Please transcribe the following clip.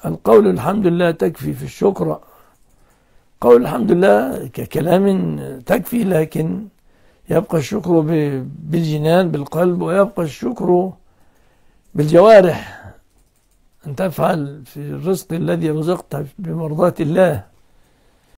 القول الحمد لله تكفي في الشكر. قول الحمد لله ككلام تكفي، لكن يبقى الشكر بالجنان بالقلب، ويبقى الشكر بالجوارح، أن تفعل في الرزق الذي رزقت بمرضاة الله.